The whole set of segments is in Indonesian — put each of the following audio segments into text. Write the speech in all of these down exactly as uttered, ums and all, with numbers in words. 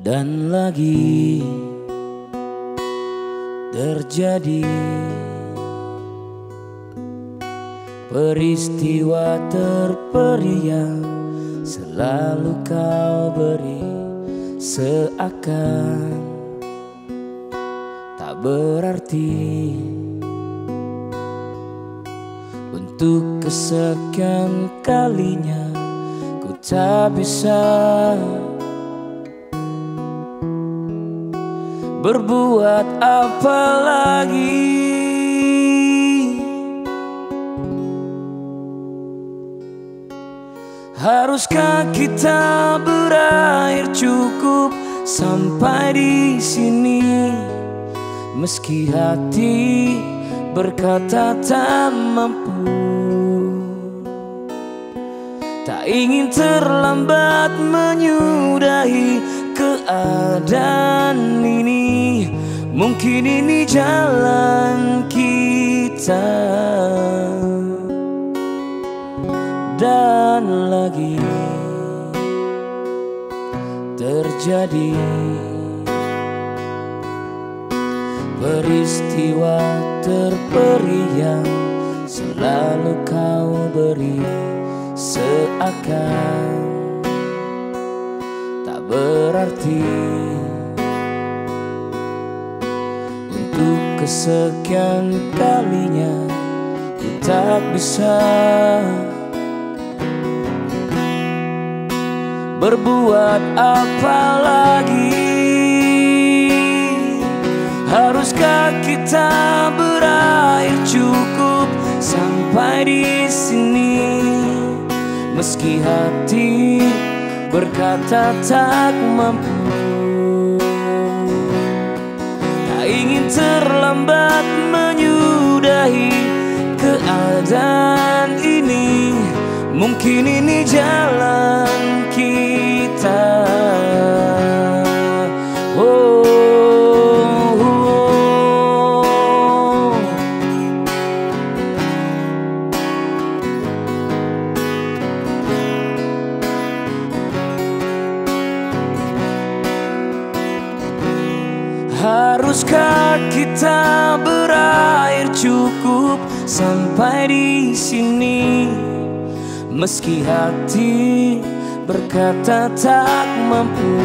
Dan lagi terjadi peristiwa terperiang, selalu kau beri seakan tak berarti. Untuk kesekian kalinya ku tak bisa berbuat apa lagi. Haruskah kita berakhir cukup sampai di sini? Meski hati berkata tak mampu, tak ingin terlambat menyudahi keadaan ini. Mungkin ini jalan kita. Dan lagi terjadi peristiwa terperiang, selalu kau beri seakan tak berarti. Untuk kesekian kalinya ku tak bisa berbuat apa lagi. Haruskah kita berakhir cukup sampai di sini? Meski hati berkata tak mampu, tak ingin terlambat menyudahi keadaan ini. Mungkin ini jalan kita. Oh, oh, oh. Haruskah kita berakhir cukup sampai di sini? Meski hati berkata tak mampu,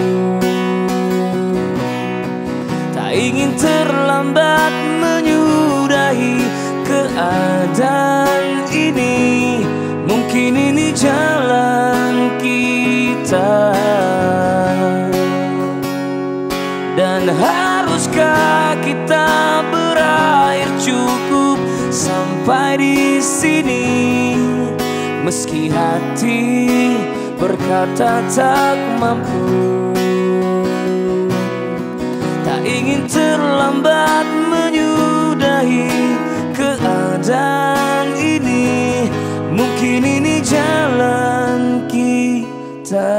tak ingin terlambat menyudahi keadaan ini. Mungkin ini jalan kita. Dan haruskah kita berakhir cukup sampai di sini? Meski hati berkata tak mampu, tak ingin terlambat menyudahi keadaan ini. Mungkin ini jalan kita.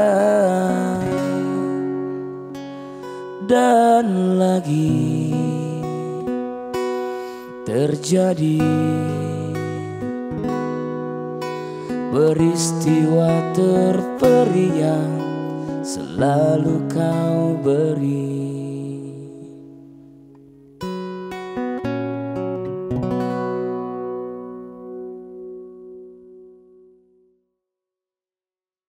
Dan lagi terjadi peristiwa terperiang, selalu kau beri